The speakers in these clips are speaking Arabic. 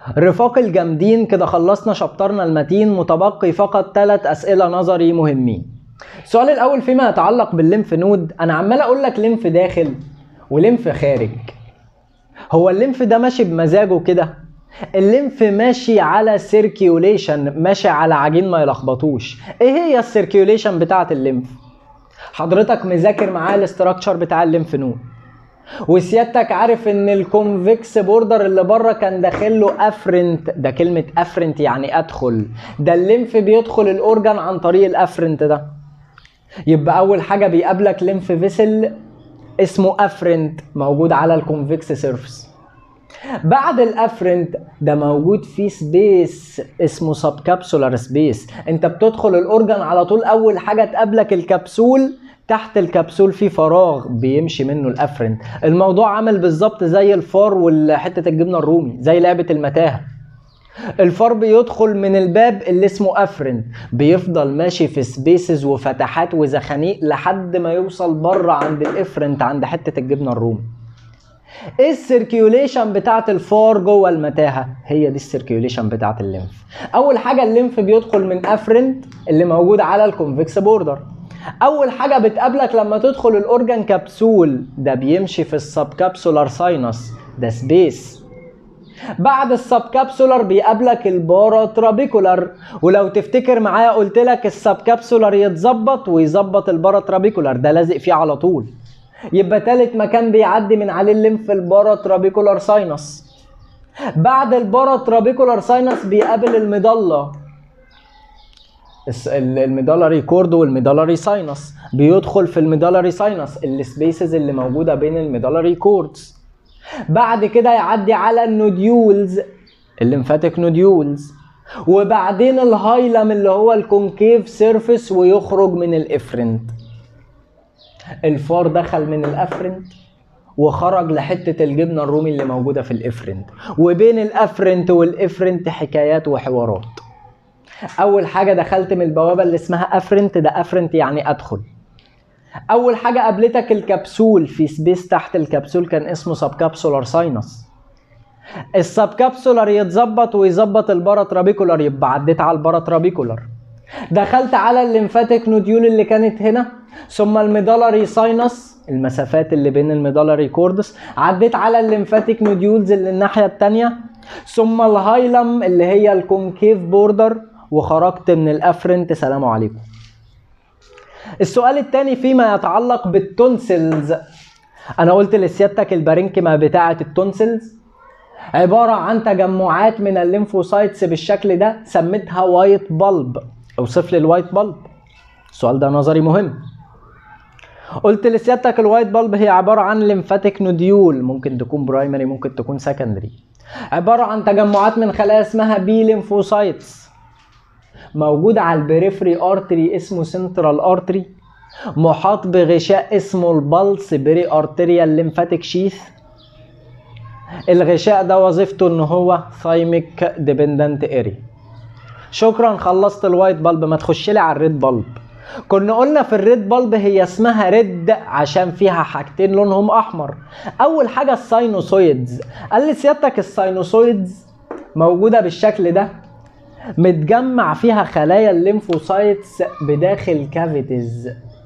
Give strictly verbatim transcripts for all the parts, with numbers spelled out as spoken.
رفاق الجامدين، كده خلصنا شابترنا المتين، متبقي فقط ثلاث اسئله نظري مهمين. السؤال الاول فيما يتعلق بالليمف نود، انا عمال اقول لك ليمف داخل وليمف خارج. هو الليمف ده ماشي بمزاجه كده؟ الليمف ماشي على سيركيوليشن، ماشي على عجين ما يلخبطوش. ايه هي السيركيوليشن بتاعه الليمف؟ حضرتك مذاكر معاه الاستراكشر بتاع الليمف نود، وسيادتك عارف ان الكونفكس بوردر اللي بره كان داخل له افرنت. ده كلمه افرنت يعني ادخل، ده الليمف بيدخل الاورجان عن طريق الافرنت ده. يبقى اول حاجه بيقابلك ليمف فيسل اسمه افرنت موجود على الكونفكس سيرفيس. بعد الافرنت ده موجود في سبيس اسمه سب كابسولار سبيس. انت بتدخل الاورجان على طول، اول حاجه تقابلك الكبسول، تحت الكبسول في فراغ بيمشي منه الافرنت. الموضوع عامل بالظبط زي الفار وحته الجبنه الرومي، زي لعبه المتاهه. الفار بيدخل من الباب اللي اسمه افرنت، بيفضل ماشي في سبيسز وفتحات وزخانيق لحد ما يوصل بره عند الافرنت، عند حته الجبنه الرومي. ايه السيركيوليشن بتاعت الفار جوه المتاهه؟ هي دي السيركيوليشن بتاعت الليمف. اول حاجه الليمف بيدخل من افرنت اللي موجود على الكونفكس بوردر. اول حاجه بتقابلك لما تدخل الاورجان كبسول، ده بيمشي في السب كابسولار ساينس، ده سبيس. بعد السب كابسولار بيقابلك البارا ترابيكولار، ولو تفتكر معايا قلت لك السب كابسولار يتظبط ويظبط البارا ترابيكولار، ده لازق فيه على طول. يبقى تالت مكان بيعدي من عليه الليمف البارا ترابيكولار ساينس. بعد البارا ترابيكولار ساينس بيقابل الميدالا، الميدالاري كورد والميدالاري ساينس، بيدخل في الميدالاري ساينس السبيسز اللي موجوده بين الميدالاري كوردز. بعد كده يعدي على النوديولز، الليمفاتيك نوديولز، وبعدين الهايلم اللي هو الكونكيف سيرفيس، ويخرج من الافرنت. الفار دخل من الافرنت وخرج لحته الجبنه الرومي اللي موجوده في الافرنت، وبين الافرنت والافرنت حكايات وحوارات. اول حاجه دخلت من البوابه اللي اسمها افرنت، ده افرنت يعني ادخل. اول حاجه قابلتك الكبسول، في سبيس تحت الكبسول كان اسمه سب كابسولار ساينس. السب كابسولار يتظبط ويظبط البارا ترابيكولار، يبقى عديت على البارا ترابيكولار. دخلت على الليمفاتيك نوديول اللي كانت هنا، ثم الميدالاري ساينس، المسافات اللي بين الميدالاري كوردس، عديت على الليمفاتيك نوديولز اللي الناحيه الثانيه، ثم الهايلم اللي هي الكونكيف بوردر، وخرجت من الافرنت. سلام عليكم. السؤال الثاني فيما يتعلق بالتونسلز، انا قلت لسيادتك البارينكيما بتاعه التونسلز عباره عن تجمعات من الليمفوسايتس بالشكل ده، سميتها وايت بالب. اوصف لي الوايت بالب. السؤال ده نظري مهم. قلت لسيادتك الوايت بالب هي عباره عن ليمفاتيك نوديول، ممكن تكون برايمري ممكن تكون سكندري، عباره عن تجمعات من خلايا اسمها بي ليمفوسايتس، موجود على البريفري ارتري اسمه سنترال ارتري، محاط بغشاء اسمه البلس بري ارتريال ليمفاتيك شيث. الغشاء ده وظيفته ان هو ثايميك ديبندنت اري. شكرا، خلصت الوايت بالب. ما تخش لي على الريد بالب. كنا قلنا في الريد بالب هي اسمها ريد عشان فيها حاجتين لونهم احمر. اول حاجه الساينوسويدز، قال لي سيادتك الساينوسويدز موجوده بالشكل ده، متجمع فيها خلايا الليمفوسايتس بداخل كافيتيز.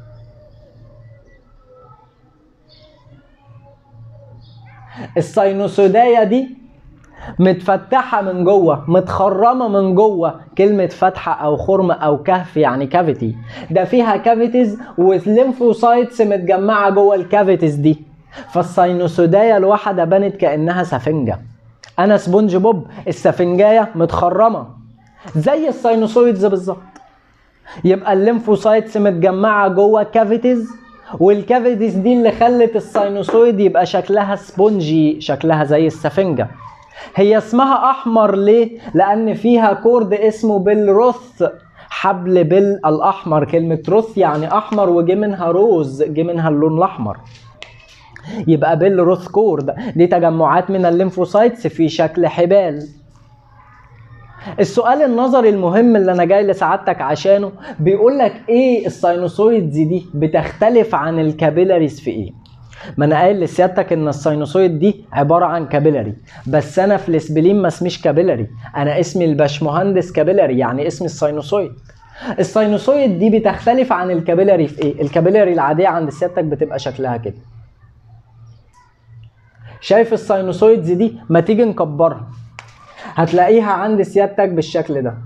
الساينوسودايا دي متفتحه من جوه، متخرمه من جوه. كلمه فتحه او خرم او كهف يعني كافيتي، ده فيها كافيتيز والليمفوسايتس متجمعه جوه الكافيتيز دي. فالساينوسودايا الواحده بانت كانها سفنجه. انا سبونج بوب، السفنجايه متخرمه زي الساينوسويدز بالظبط. يبقى الليمفوسايتس متجمعه جوه كافيتيز، والكافيتيز دي اللي خلت الساينوسويد يبقى شكلها سبونجي، شكلها زي السفنجه. هي اسمها احمر ليه؟ لان فيها كورد اسمه بالروث، حبل بال الاحمر. كلمه روث يعني احمر، وجي منها روز، جي منها اللون الاحمر. يبقى بالروث كورد دي تجمعات من الليمفوسايتس في شكل حبال. السؤال النظري المهم اللي انا جاي لسعادتك عشانه بيقول لك ايه الساينوسويدز دي بتختلف عن الكابيلاريز في ايه؟ ما انا قايل لسيادتك ان الساينوسويد دي عباره عن كابيلاري، بس انا في الاسبلين ما اسميش كابيلاري، انا اسمي الباشمهندس كابيلاري، يعني اسمي الساينوسويد. الساينوسويد دي بتختلف عن الكابيلاري في ايه؟ الكابيلاري العاديه عند سيادتك بتبقى شكلها كده. شايف الساينوسويدز دي؟ ما تيجي نكبرها هتلاقيها عند سيادتك بالشكل ده.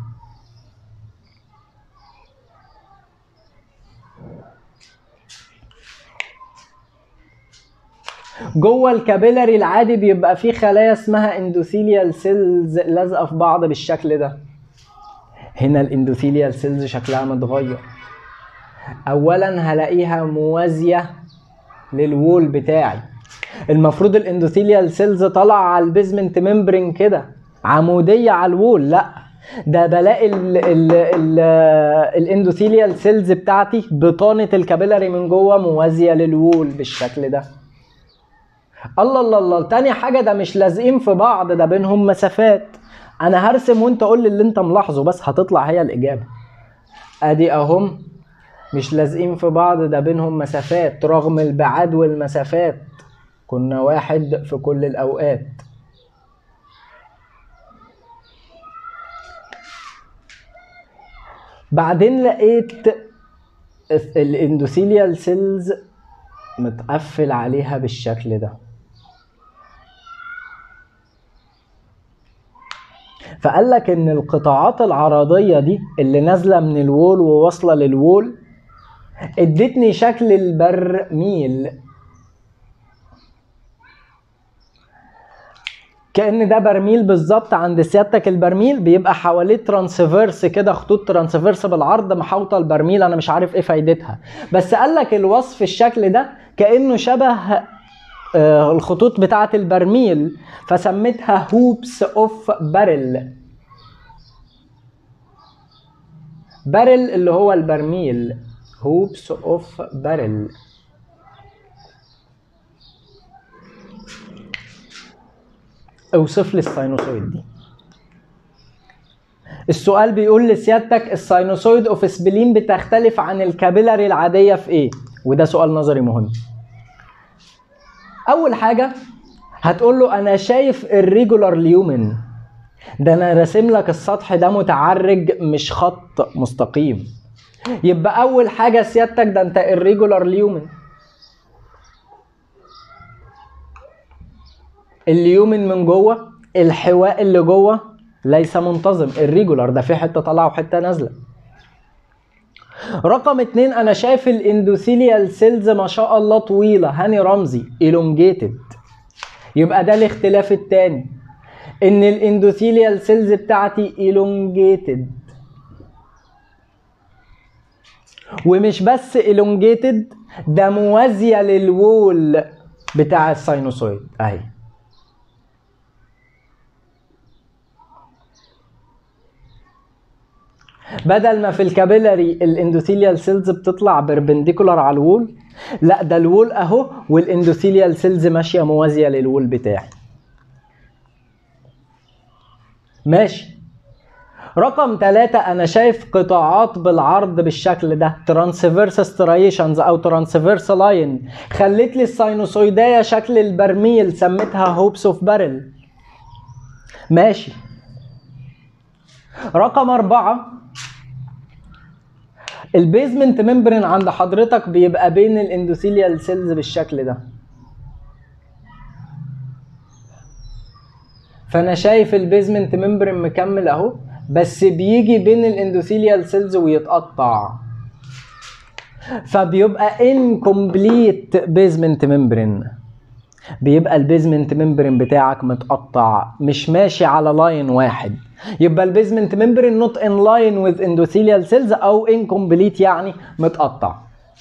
جوه الكابيلاري العادي بيبقى فيه خلايا اسمها اندوثيليال سيلز لازقه في بعض بالشكل ده. هنا الاندوثيليال سيلز شكلها متغير. اولا هلاقيها موازيه للوول بتاعي. المفروض الاندوثيليال سيلز طالعه على البيزمنت ممبرين كده عموديه على الوول، لا ده بلاقي الاندوثيليال سيلز بتاعتي بطانه الكابيلاري من جوه موازيه للوول بالشكل ده. الله الله الله. تاني حاجه ده مش لازقين في بعض، ده بينهم مسافات. انا هرسم وانت قول لي اللي انت ملاحظه بس هتطلع هي الاجابه. ادي اهم مش لازقين في بعض، ده بينهم مسافات رغم البعاد والمسافات كنا واحد في كل الاوقات. بعدين لقيت الاندوثيليال سيلز متقفل عليها بالشكل ده. فقال لك ان القطاعات العرضيه دي اللي نازله من الوول وواصله للوول ادتني شكل البرميل، كأن ده برميل بالظبط. عند سيادتك البرميل بيبقى حواليه ترانسفيرس كده، خطوط ترانسفيرس بالعرض محاوطه البرميل، انا مش عارف ايه فايدتها، بس قال لك الوصف الشكل ده كأنه شبه الخطوط بتاعه البرميل، فسميتها هوبس اوف بارل. بارل اللي هو البرميل، هوبس اوف بارل. اوصف لي الساينوسويد دي. السؤال بيقول لسيادتك الساينوسويد اوف سبلين بتختلف عن الكابيلاري العاديه في ايه؟ وده سؤال نظري مهم. اول حاجه هتقول له انا شايف الريجولار ليومن، ده انا راسم لك السطح ده متعرج مش خط مستقيم. يبقى اول حاجه سيادتك ده انت الريجولار ليومن. اليومن من جوه الحواء اللي جوه ليس منتظم، الريجولار ده في حته طالعه وحته نازله. رقم اتنين انا شايف الاندوثيليال سيلز ما شاء الله طويله، هاني رمزي elongated. يبقى ده الاختلاف التاني ان الاندوثيليال سيلز بتاعتي elongated، ومش بس elongated ده موازيه للوول بتاع الساينوسويد اهي. بدل ما في الكابيلاري الاندوثيليال سيلز بتطلع بيربنديكولار على الوول، لا ده الوول اهو والاندوثيليال سيلز ماشيه موازيه للوول بتاعي. ماشي. رقم ثلاثة انا شايف قطاعات بالعرض بالشكل ده، ترانسفيرس سترايشنز او ترانسفيرس لاين، خلت لي الساينوسويدايه شكل البرميل، سميتها هوبس اوف بارل. ماشي. رقم أربعة البيزمنت ممبرين عند حضرتك بيبقى بين الاندوثيليال سيلز بالشكل ده. فانا شايف البيزمنت ممبرين مكمل اهو، بس بيجي بين الاندوثيليال سيلز ويتقطع، فبيبقى incomplete basement membrane. بيبقى البيزمنت ممبرين بتاعك متقطع مش ماشي على لاين واحد. يبقى البيزمنت ممبرين نوت ان لاين وذ اندوثيليال سيلز او incomplete يعني متقطع.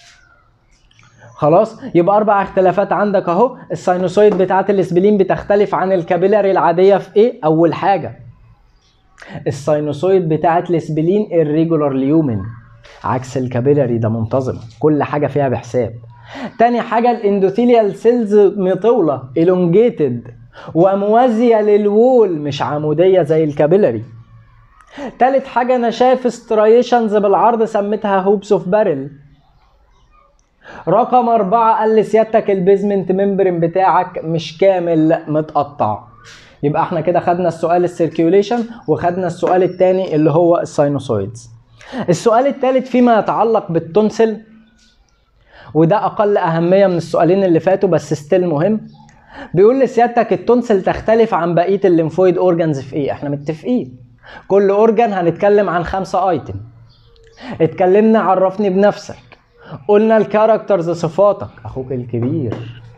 خلاص. يبقى اربع اختلافات عندك اهو. الساينوسويد بتاعت الاسبلين بتختلف عن الكابيلاري العاديه في ايه؟ اول حاجه الساينوسويد بتاعت الاسبلين الريجولار ليومن، عكس الكابيلاري ده منتظم كل حاجه فيها بحساب. تاني حاجه الاندوثيليال سيلز مطوله elongated وموازيه للوول مش عموديه زي الكابيلاري. تالت حاجه انا شايف سترايشنز بالعرض، سميتها هوبس اوف بارل. رقم أربعة قال لسيادتك البيزمنت ممبرين بتاعك مش كامل، متقطع. يبقى احنا كده خدنا السؤال السيركيوليشن وخدنا السؤال الثاني اللي هو الساينوسويدز. السؤال الثالث فيما يتعلق بالتونسل، وده اقل اهميه من السؤالين اللي فاتوا بس ستيل مهم. بيقول لسيادتك التونسل تختلف عن بقيه الليمفويد اورجانز في ايه؟ احنا متفقين كل اورجان هنتكلم عن خمسه ايتم. اتكلمنا عرفني بنفسك، قلنا الكاركترز صفاتك اخوك الكبير،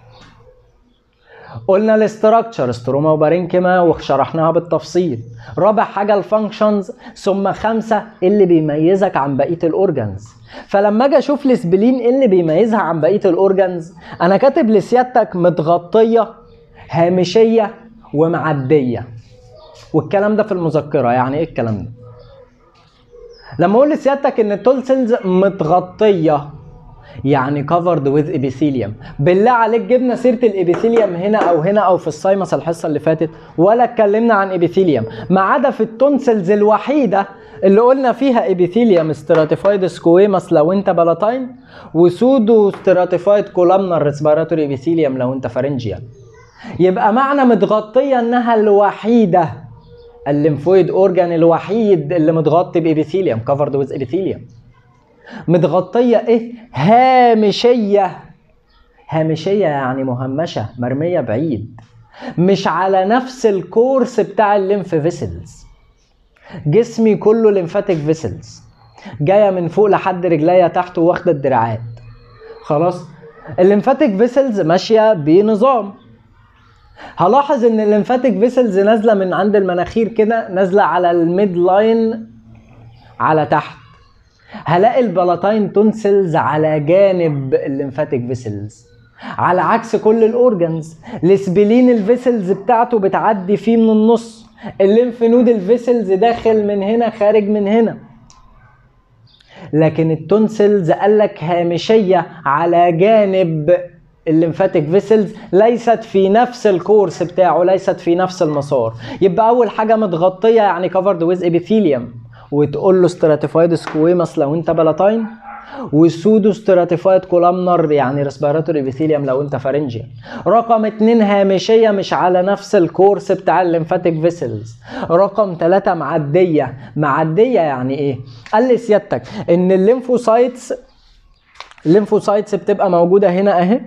قلنا الاستراكشر ستروما وبارينكيما وشرحناها بالتفصيل. رابع حاجه الفانكشنز، ثم خمسه اللي بيميزك عن بقيه الاورجانز. فلما اجي اشوف السبلين ايه اللي بيميزها عن بقيه الاورجانز، انا كاتب لسيادتك متغطيه هامشيه ومعديه، والكلام ده في المذكره. يعني ايه الكلام ده؟ لما اقول لسيادتك ان التونسلز متغطيه يعني covered with epithelium، بالله عليك جبنا سيره الابيثيليوم هنا او هنا او في السايمس الحصه اللي فاتت ولا اتكلمنا عن ابيثيليوم، ما عدا في التونسلز الوحيده اللي قلنا فيها ابيثيليوم ستراتيفايد سكويمس لو انت بلاتاين، وسودو ستراتيفايد كولامنر ريسبيراتوري ابيثيليوم لو انت فارنجيال. يبقى معنى متغطيه انها الوحيده، الليمفويد اورجان الوحيد اللي متغطي بابيثيليوم covered with epithelium. متغطيه ايه؟ هامشيه. هامشيه يعني مهمشه، مرميه بعيد، مش على نفس الكورس بتاع الليمف فيسلز. جسمي كله ليمفاتيك فيسلز جايه من فوق لحد رجليا تحت واخده الدراعات. خلاص الليمفاتيك فيسلز ماشيه بنظام. هلاحظ ان الليمفاتيك فيسلز نازله من عند المناخير كده، نازله على الميد لاين على تحت. هلاقي البلاتاين تونسلز على جانب الليمفاتيك فيسلز، على عكس كل الاورجنز. السبلين الفيسلز بتاعته بتعدي فيه من النص، الليمف نود الفيسلز داخل من هنا خارج من هنا. لكن التونسلز قالك هامشيه على جانب الليمفاتيك فيسلز، ليست في نفس الكورس بتاعه، ليست في نفس المسار. يبقى اول حاجه متغطيه يعني covered with epithelium، وتقول له ستراتيفايد سكويمس لو انت بلاتاين، وسودو ستراتيفايد كولامنر يعني ريسبيراتوري ابيثيليوم لو انت فارنجيال. رقم اتنين هامشيه مش على نفس الكورس بتاع الليمفاتيك فيسلز. رقم تلاتة معديه. معديه يعني ايه؟ قال لي سيادتك ان الليمفوسايتس الليمفوسايتس بتبقى موجوده هنا اهي،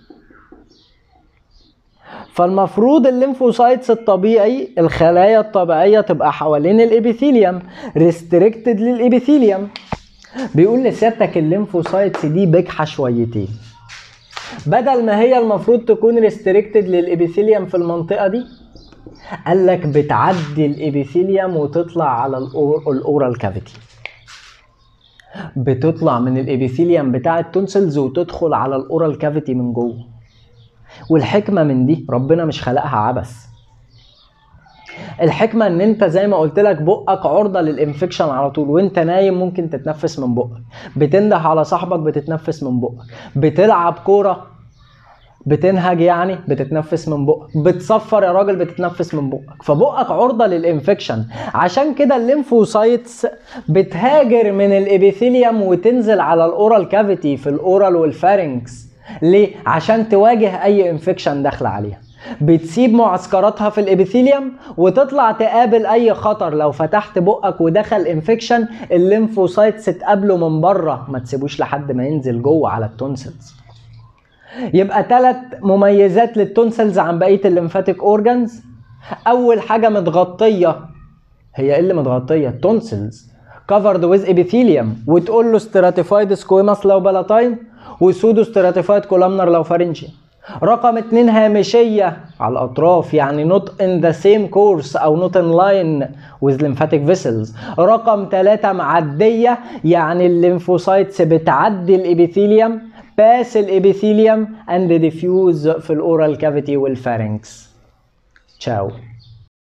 فالمفروض الليمفوسايتس الطبيعي الخلايا الطبيعيه تبقى حوالين الابيثيليوم، ريستريكتد للابيثيليوم. بيقول لسيادتك الليمفوسايتس دي بجحه شويتين، بدل ما هي المفروض تكون ريستريكتد للابيثيليوم في المنطقه دي، قال لك بتعدي الابيثيليوم وتطلع على الاورال كافيتي، بتطلع من الابيثيليوم بتاع التونسلز وتدخل على الاورال كافيتي من جوه. والحكمه من دي ربنا مش خلقها عبث. الحكمه ان انت زي ما قلت لك بقك عرضه للانفكشن على طول، وانت نايم ممكن تتنفس من بقك، بتنده على صاحبك بتتنفس من بقك، بتلعب كوره بتنهج يعني بتتنفس من بقك، بتصفر يا راجل بتتنفس من بقك، فبقك عرضه للانفكشن. عشان كده الليمفوسايتس بتهاجر من الابيثيليوم وتنزل على الاورال كافيتي في الاورال والفارنكس. ليه؟ عشان تواجه اي انفكشن داخله عليها. بتسيب معسكراتها في الابيثيليوم وتطلع تقابل اي خطر. لو فتحت بقك ودخل انفكشن، الليمفوسايتس تقابله من بره، ما تسيبوش لحد ما ينزل جوه على التونسلز. يبقى ثلاث مميزات للتونسلز عن بقيه الليمفاتيك اورجانز. اول حاجه متغطيه، هي ايه اللي متغطيه؟ التونسلز covered with epithelium، وتقول له stratified squamous لو بلاتاين، وسودو stratified columnar لو فارنجيال. رقم اتنين هامشيه على الاطراف، يعني not in the same course او not in line with lymphatic vessels. رقم ثلاثة معديه، يعني الليمفوسايتس بتعدي الابيثيليوم، باس الابيثيليوم and diffuse في الاورال كافيتي والفارنكس. تشاو.